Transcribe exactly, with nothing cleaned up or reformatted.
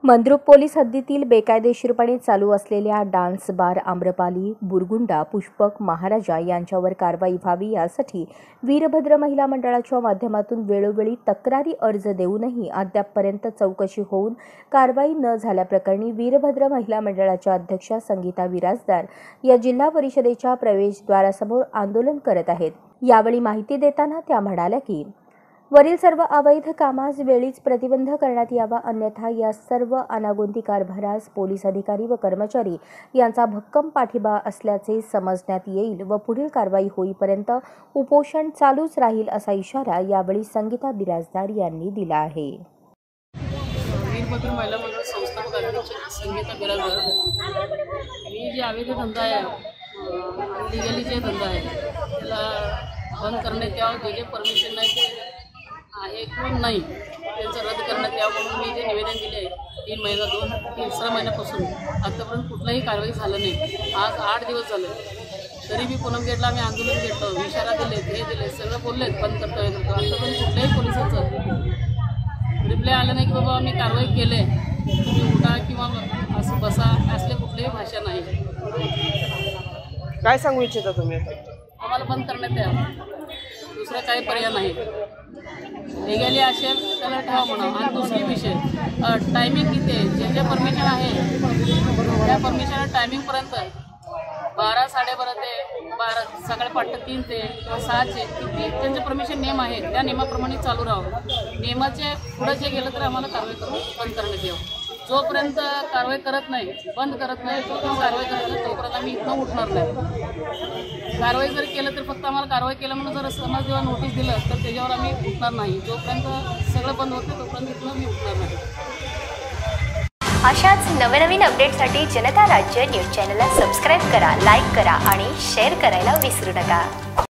Mandrup police हद्दीतील बेकायदेशीरपणे चालू असलेल्या डान्स बार आम्रपाली, बुरगुंडा, पुष्पक, महाराजा यांच्यावर कारवाई व्हावी यासाठी वीरभद्र महिला मंडळाच्या माध्यमातून वेळोवेळी तक्रारी अर्ज देऊनही अद्यापपर्यंत चौकशी होऊन कारवाई न झाल्याप्रकरणी वीरभद्र महिला मंडळाच्या अध्यक्षा संगीता बिराजदार या जिल्हा परिषदेच्या प्रवेशद्वारासमोर आंदोलन करत आहेत। यावेळी माहिती देताना त्या म्हणाल्या की वरील सर्व अवैध कामास वेळीच प्रतिबंध करण्यात यावा, अन्यथा या सर्व अनागोंदी कारभारास पोलीस अधिकारी व कर्मचारी यांचा भक्कम पाठिंबा असल्याचे समजण्यात येईल व पुढील कारवाई होईपर्यंत उपोषण चालूच राहील असा इशारा यावेळी संगीता बिराजदार यांनी दिला आहे। वीरभद्र महिला मंडळ संस्थापक अध्यक्ष संगीता बिराजदार। ही जी अवैध धंदा आहे, लिगली जे धंदा आहे त्याला बंद करण्यात यावं, जे जे परमिशन नाही ते आहे किंवा नाही त्यांचं रद्द करण्यात यावं म्हणून मी जे निवेदन दिले आहे तीन महिना दोन तिसरा महिन्यापासून आतापर्यंत कुठलाही कारवाई झालं नाही। आज आठ दिवस झाले तरी मी पूनम गेटला आम्ही आंदोलन घेतलं, इशारा दिले, हे दिले, सगळं बोलले बंद करतो हे करतो, आतापर्यंत कुठल्याही पोलिसांचं रिप्लाय आलं नाही की बाबा आम्ही कारवाई केले, तुम्ही उठा किंवा असं बसा, असले कुठलीही भाषा नाही। काय सांगू इच्छिता तुम्ही? आम्हाला बंद करण्यात यावं, दुसरा काही पर्याय नाही। लिगली असेल त्याला ठेवा म्हणा। आणि दुसरी विषय टायमिंग किती आहे, जे जे परमिशन आहे त्या परमिशन टायमिंगपर्यंत बारा साडेबारा ते बारा सकाळी पाठ तीन ते किंवा सहाचे किती त्यांचे परमिशन नियम आहे त्या नियमाप्रमाणे चालू राहावं। नियमाचे पुढे जे गेलं तर आम्हाला कारवाई करून बंद करण्यात यावं। जोपर्यंत कारवाई करत नाही, बंद करत नाही, जोपर्यंत कारवाई करत नाही तोपर्यंत आम्ही इथनं उठणार नाही। कारवाई जर केलं तर फक्त आम्हाला कारवाई केलं म्हणून जर समाज जेव्हा नोटीस दिलं तर त्याच्यावर आम्ही उठणार नाही। जोपर्यंत सगळं बंद होतं तोपर्यंत इथनं मी उठणार नाही। अशाच नवनवीन अपडेटसाठी जनता राज्य न्यूज चॅनलला सबस्क्राईब करा, लाईक करा आणि शेअर करायला विसरू नका।